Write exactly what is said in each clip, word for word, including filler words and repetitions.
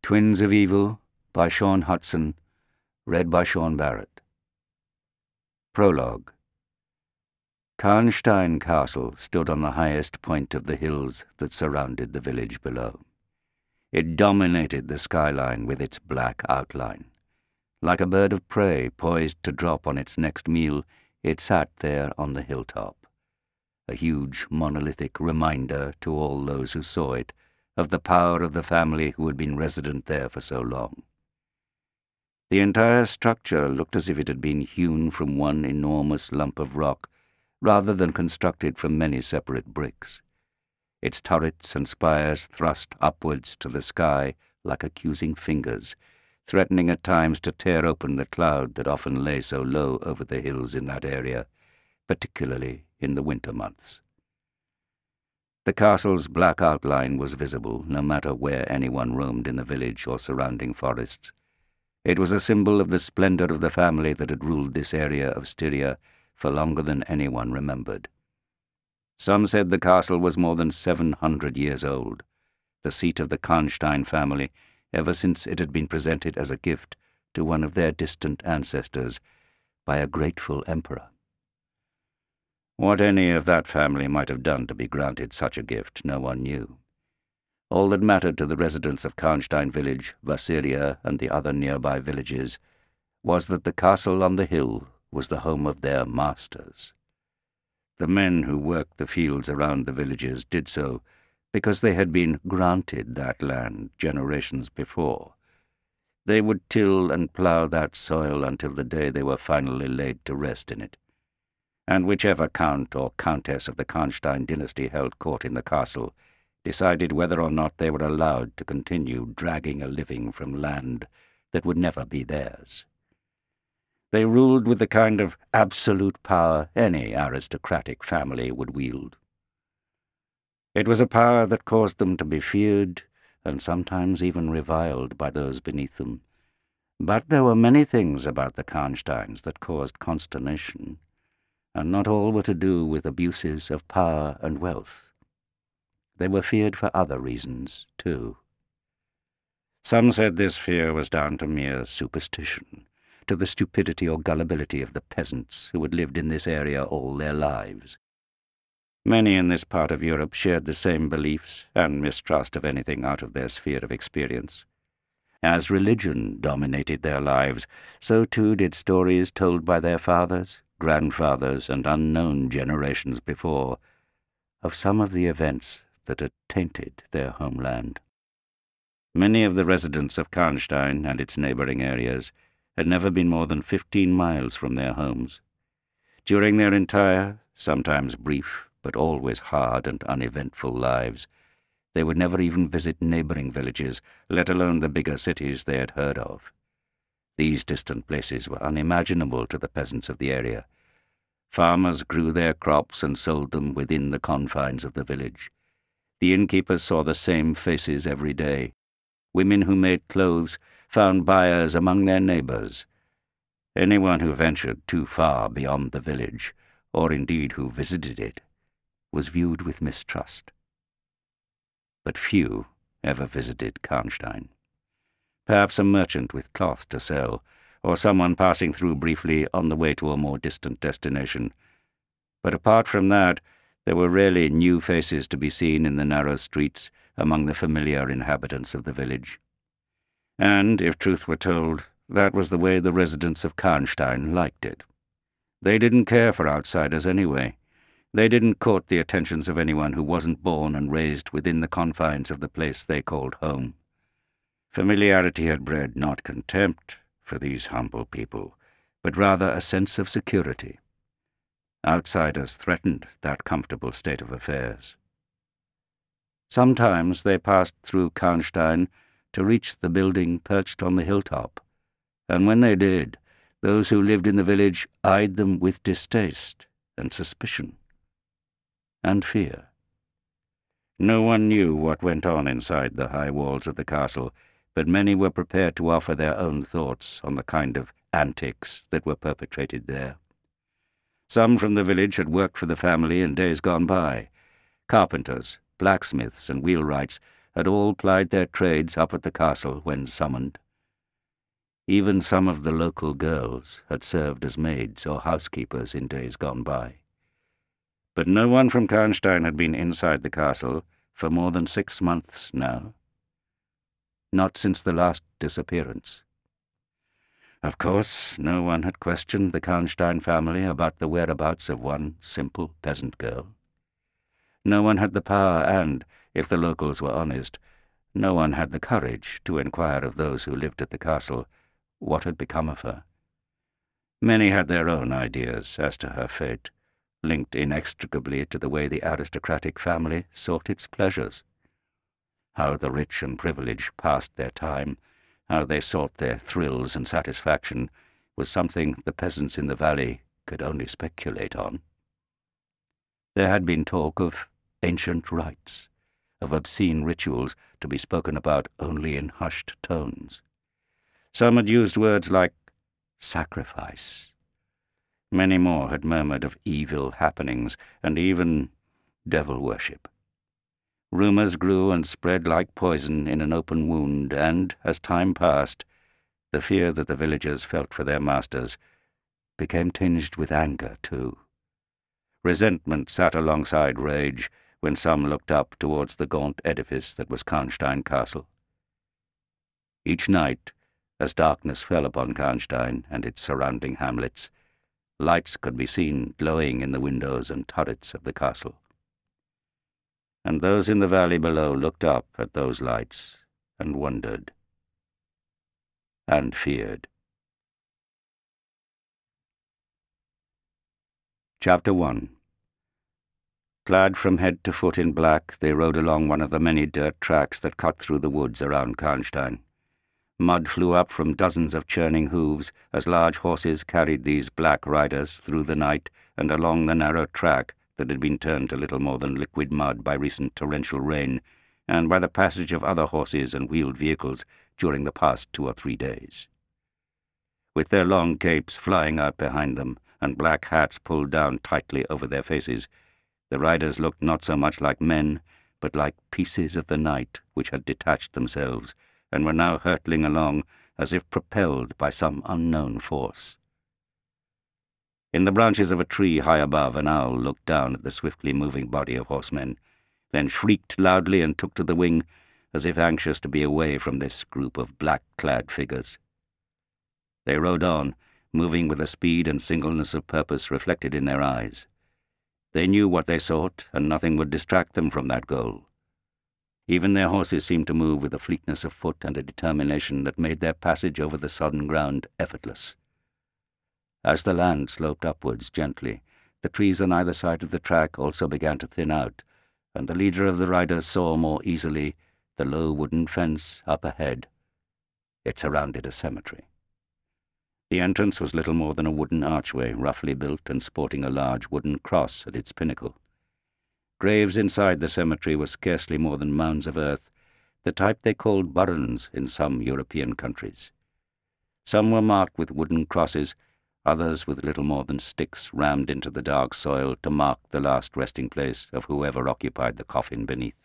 Twins of Evil by Shaun Hutson, read by Shaun Barrett. Prologue. Karnstein Castle stood on the highest point of the hills that surrounded the village below. It dominated the skyline with its black outline. Like a bird of prey poised to drop on its next meal, it sat there on the hilltop, a huge monolithic reminder to all those who saw it of the power of the family who had been resident there for so long. The entire structure looked as if it had been hewn from one enormous lump of rock, rather than constructed from many separate bricks. Its turrets and spires thrust upwards to the sky like accusing fingers, threatening at times to tear open the cloud that often lay so low over the hills in that area, particularly in the winter months. The castle's black outline was visible no matter where anyone roamed in the village or surrounding forests. It was a symbol of the splendor of the family that had ruled this area of Styria for longer than anyone remembered. Some said the castle was more than seven hundred years old, the seat of the Karnstein family ever since it had been presented as a gift to one of their distant ancestors by a grateful emperor. What any of that family might have done to be granted such a gift, no one knew. All that mattered to the residents of Karnstein village, Vasiria, and the other nearby villages was that the castle on the hill was the home of their masters. The men who worked the fields around the villages did so because they had been granted that land generations before. They would till and plough that soil until the day they were finally laid to rest in it. And whichever count or countess of the Karnstein dynasty held court in the castle decided whether or not they were allowed to continue dragging a living from land that would never be theirs. They ruled with the kind of absolute power any aristocratic family would wield. It was a power that caused them to be feared and sometimes even reviled by those beneath them. But there were many things about the Karnsteins that caused consternation, and not all were to do with abuses of power and wealth. They were feared for other reasons, too. Some said this fear was down to mere superstition, to the stupidity or gullibility of the peasants who had lived in this area all their lives. Many in this part of Europe shared the same beliefs and mistrust of anything out of their sphere of experience. As religion dominated their lives, so too did stories told by their fathers, grandfathers, and unknown generations before, of some of the events that had tainted their homeland. Many of the residents of Karnstein and its neighboring areas had never been more than fifteen miles from their homes. During their entire, sometimes brief, but always hard and uneventful lives, they would never even visit neighboring villages, let alone the bigger cities they had heard of. These distant places were unimaginable to the peasants of the area. Farmers grew their crops and sold them within the confines of the village. The innkeepers saw the same faces every day. Women who made clothes found buyers among their neighbors. Anyone who ventured too far beyond the village, or indeed who visited it, was viewed with mistrust. But few ever visited Karnstein. Perhaps a merchant with cloth to sell, or someone passing through briefly on the way to a more distant destination. But apart from that, there were rarely new faces to be seen in the narrow streets among the familiar inhabitants of the village. And, if truth were told, that was the way the residents of Karnstein liked it. They didn't care for outsiders anyway. They didn't court the attentions of anyone who wasn't born and raised within the confines of the place they called home. Familiarity had bred not contempt for these humble people, but rather a sense of security. Outsiders threatened that comfortable state of affairs. Sometimes they passed through Karnstein to reach the building perched on the hilltop, and when they did, those who lived in the village eyed them with distaste and suspicion and fear. No one knew what went on inside the high walls of the castle, but many were prepared to offer their own thoughts on the kind of antics that were perpetrated there. Some from the village had worked for the family in days gone by. Carpenters, blacksmiths, and wheelwrights had all plied their trades up at the castle when summoned. Even some of the local girls had served as maids or housekeepers in days gone by. But no one from Karnstein had been inside the castle for more than six months now. Not since the last disappearance. Of course, no one had questioned the Karnstein family about the whereabouts of one simple peasant girl. No one had the power and, if the locals were honest, no one had the courage to inquire of those who lived at the castle what had become of her. Many had their own ideas as to her fate, linked inextricably to the way the aristocratic family sought its pleasures. How the rich and privileged passed their time, how they sought their thrills and satisfaction, was something the peasants in the valley could only speculate on. There had been talk of ancient rites, of obscene rituals to be spoken about only in hushed tones. Some had used words like sacrifice. Many more had murmured of evil happenings and even devil worship. Rumours grew and spread like poison in an open wound, and, as time passed, the fear that the villagers felt for their masters became tinged with anger too. Resentment sat alongside rage when some looked up towards the gaunt edifice that was Karnstein Castle. Each night, as darkness fell upon Karnstein and its surrounding hamlets, lights could be seen glowing in the windows and turrets of the castle. And those in the valley below looked up at those lights and wondered and feared. Chapter one. Clad from head to foot in black, they rode along one of the many dirt tracks that cut through the woods around Karnstein. Mud flew up from dozens of churning hooves as large horses carried these black riders through the night and along the narrow track that had been turned to little more than liquid mud by recent torrential rain and by the passage of other horses and wheeled vehicles during the past two or three days. With their long capes flying out behind them and black hats pulled down tightly over their faces, the riders looked not so much like men, but like pieces of the night which had detached themselves and were now hurtling along as if propelled by some unknown force. In the branches of a tree high above, an owl looked down at the swiftly moving body of horsemen, then shrieked loudly and took to the wing, as if anxious to be away from this group of black-clad figures. They rode on, moving with a speed and singleness of purpose reflected in their eyes. They knew what they sought, and nothing would distract them from that goal. Even their horses seemed to move with a fleetness of foot and a determination that made their passage over the sodden ground effortless. As the land sloped upwards gently, the trees on either side of the track also began to thin out, and the leader of the riders saw more easily the low wooden fence up ahead. It surrounded a cemetery. The entrance was little more than a wooden archway, roughly built and sporting a large wooden cross at its pinnacle. Graves inside the cemetery were scarcely more than mounds of earth, the type they called burns in some European countries. Some were marked with wooden crosses, others with little more than sticks rammed into the dark soil to mark the last resting place of whoever occupied the coffin beneath.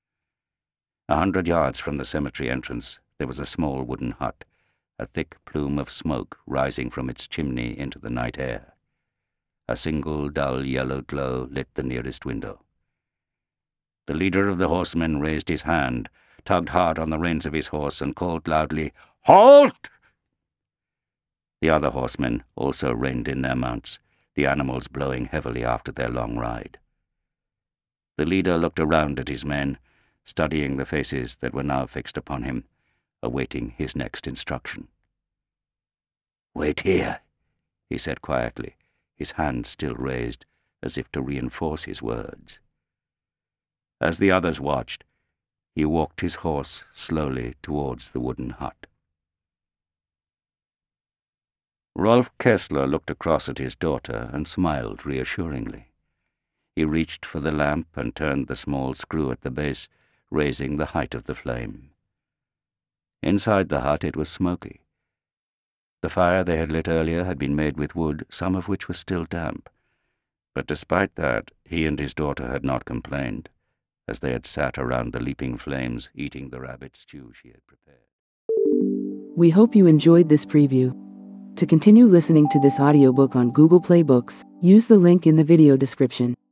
A hundred yards from the cemetery entrance there was a small wooden hut, a thick plume of smoke rising from its chimney into the night air. A single dull yellow glow lit the nearest window. The leader of the horsemen raised his hand, tugged hard on the reins of his horse, and called loudly, "Halt!" The other horsemen also reined in their mounts, the animals blowing heavily after their long ride. The leader looked around at his men, studying the faces that were now fixed upon him, awaiting his next instruction. "Wait here," he said quietly, his hand still raised, as if to reinforce his words. As the others watched, he walked his horse slowly towards the wooden hut. Rolf Kessler looked across at his daughter and smiled reassuringly. He reached for the lamp and turned the small screw at the base, raising the height of the flame. Inside the hut it was smoky. The fire they had lit earlier had been made with wood, some of which was still damp. But despite that, he and his daughter had not complained. as they had sat around the leaping flames, eating the rabbit stew she had prepared. We hope you enjoyed this preview. To continue listening to this audiobook on Google Play Books, use the link in the video description.